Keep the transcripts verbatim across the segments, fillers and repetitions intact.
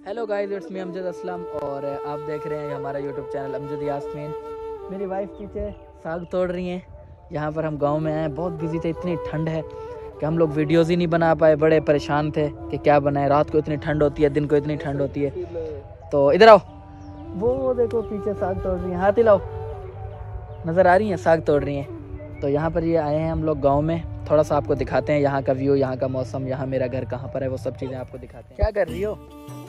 Hello guys, it's me Amjad Aslam और आप देख रहे हैं हमारा यूट्यूब चैनल अमजद यास्मीन। मेरी वाइफ पीछे साग तोड़ रही हैं। यहाँ पर हम गांव में आए, बहुत बिजी थे, इतनी ठंड है कि हम लोग वीडियोस ही नहीं बना पाए। बड़े परेशान थे कि क्या बनाए, रात को इतनी ठंड होती है, दिन को इतनी ठंड होती है। तो इधर आओ, वो देखो पीछे साग तोड़ रही हैं, हाथ हिलाओ, नज़र आ रही हैं साग तोड़ रही हैं। तो यहाँ पर ये आए हैं हम लोग गाँव में, थोड़ा सा आपको दिखाते हैं यहाँ का व्यू, यहाँ का मौसम, यहाँ मेरा घर कहाँ पर है, वो सब चीज़ें आपको दिखाते हैं। क्या कर रही हो?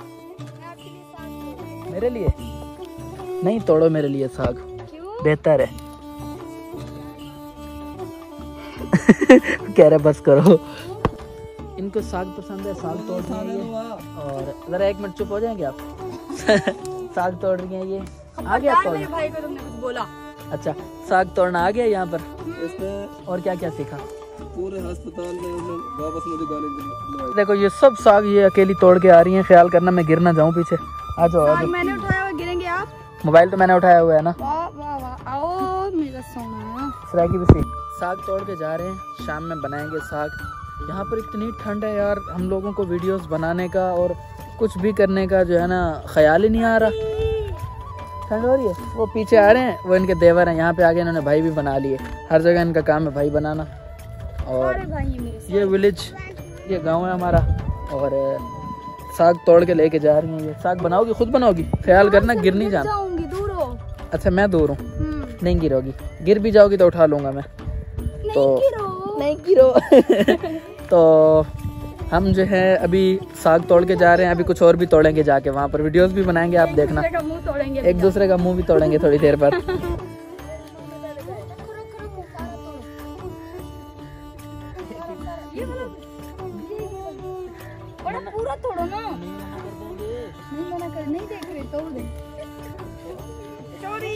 मेरे लिए नहीं, तोड़ो मेरे लिए साग, बेहतर है। कह रहे बस करो, इनको साग पसंद है, साग तोड़ रही है। और जरा एक मिनट चुप हो जाएंगे आप? साग तोड़ रही हैं ये, आ गया तोड़ना? भाई को तुमने कुछ बोला? अच्छा, साग तोड़ना आ गया यहाँ पर। इसमें और क्या क्या सीखा? पूरे अस्पताल में वापस मुझे गाली। देखो ये सब साग ये अकेली तोड़ के आ रही हैं, ख्याल करना मैं गिर ना जाऊँ पीछे। आ जाओ, आ जाओ। मैंने उठाया हुआ, गिरेंगे आप? मोबाइल तो मैंने उठाया हुआ है ना। वाह वाह वाह, आओ मेरा सोना। सराकी भी साग तोड़ के जा रहे हैं, शाम में बनाएंगे साग। यहाँ पर इतनी ठंड है यार, हम लोगों को वीडियोस बनाने का और कुछ भी करने का जो है ना ख्याल ही नहीं आ रहा। ठंड हो रही है, वो पीछे आ रहे हैं, वो इनके देवर हैं। यहाँ पे आगे इन्होंने भाई भी बना लिए, हर जगह इनका काम है भाई बनाना। और ये विलेज, ये गाँव है हमारा, और साग तोड़ के लेके जा रही हैं। ये साग बनाओगी, खुद बनाओगी? ख्याल करना गिर नहीं जाना। दूर हो। अच्छा मैं दूर हूँ, नहीं गिरोगी। गिर भी जाओगी तो उठा लूँगा मैं। तो नहीं गिरो। तो हम जो है अभी साग तोड़ के जा रहे हैं, अभी कुछ और भी तोड़ेंगे जाके, वहाँ पर वीडियोस भी बनाएंगे, आप देखना। एक दूसरे का मुँह भी तोड़ेंगे थोड़ी देर बाद। पूरा तोड़ो ना, नहीं मना कर, नहीं देख रहे, तोड़ दे। चोरी।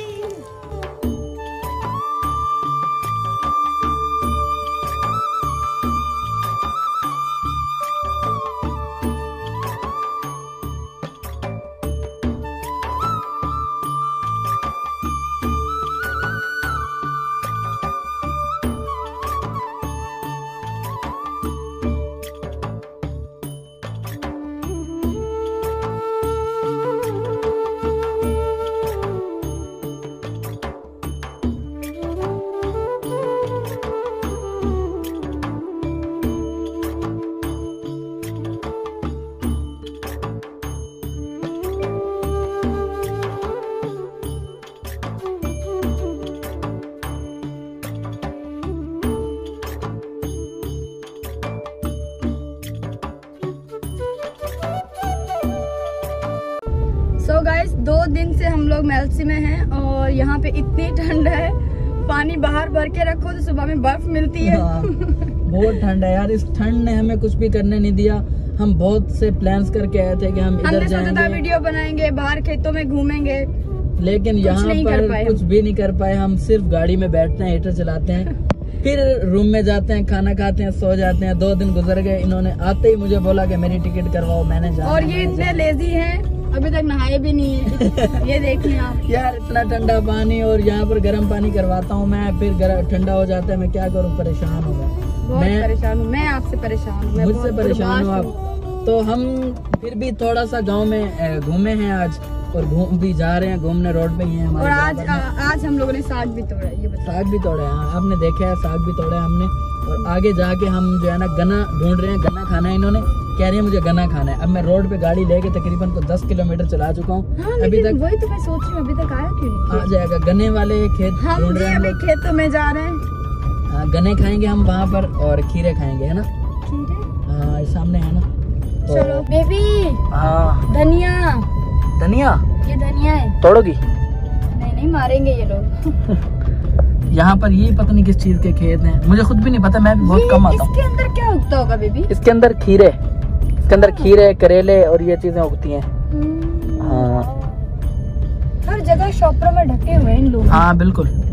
तो गाइस, दो दिन से हम लोग मेल्सी में हैं और यहाँ पे इतनी ठंड है, पानी बाहर भर के रखो तो सुबह में बर्फ मिलती है। हाँ, बहुत ठंड है यार, इस ठंड ने हमें कुछ भी करने नहीं दिया। हम बहुत से प्लान्स करके आए थे कि हम इधर जाएंगे, वीडियो बनाएंगे, बाहर खेतों में घूमेंगे, लेकिन यहाँ पर कुछ भी नहीं कर पाए। हम सिर्फ गाड़ी में बैठते हैं, हीटर चलाते हैं, फिर रूम में जाते हैं, खाना खाते हैं, सो जाते हैं। दो दिन गुजर गए, इन्होंने आते ही मुझे बोला कि मेरी टिकट करवाओ, मैंने जाना। और ये इतने लेजी हैं, अभी तक नहाए भी नहीं है। ये देखिए आप यार, इतना ठंडा पानी, और यहाँ पर गर्म पानी करवाता हूँ मैं, फिर ठंडा हो जाता है। मैं क्या करूँ, परेशान हूँ मैं, मैं परेशान हूँ, मैं आपसे परेशान हूँ, मुझसे परेशान हूँ आप। तो हम फिर भी थोड़ा सा गांव में घूमे हैं आज, और घूम भी जा रहे हैं, घूमने रोड पे ही हैं हमारे। और आज आ, आज हम लोगों ने साग भी तोड़ा, ये साग भी तोड़ा है। हाँ, आपने देखा है, साग भी तोड़ा है हमने। और आगे जाके हम जो है ना गन्ना ढूंढ रहे हैं, गन्ना खाना है। इन्होंने कह रही है मुझे गन्ना खाना है। अब मैं रोड पे गाड़ी लेके तकरीबन को दस किलोमीटर चला चुका हूँ। हाँ, अभी तक वही तो मैं सोच रही हूँ, अभी तक आया क्यों नहीं? आ जाएगा, गन्ने वाले खेत ढूंढ रहे हैं हम लोग, खेतों में जा रहे हैं। हाँ, गन्ने खाएंगे हम वहाँ पर, और खीरे खाएंगे, है ना? खीरे? हाँ, सामने है ना। तो चलो बेबी। हाँ, धनिया, धनिया, ये धनिया है, तोड़ोगी? नहीं नहीं, मारेंगे ये लोग। यहाँ पर ये पता नहीं किस चीज के खेत हैं, मुझे खुद भी नहीं पता, मैं भी बहुत कम आता हूँ। इसके अंदर क्या उगता होगा बेबी? इसके अंदर खीरे, इसके अंदर खीरे, करेले और ये चीजें उगती हैं। हाँ, हर जगह शॉपरों में ढके हुए हैं इन लोग। हाँ बिल्कुल।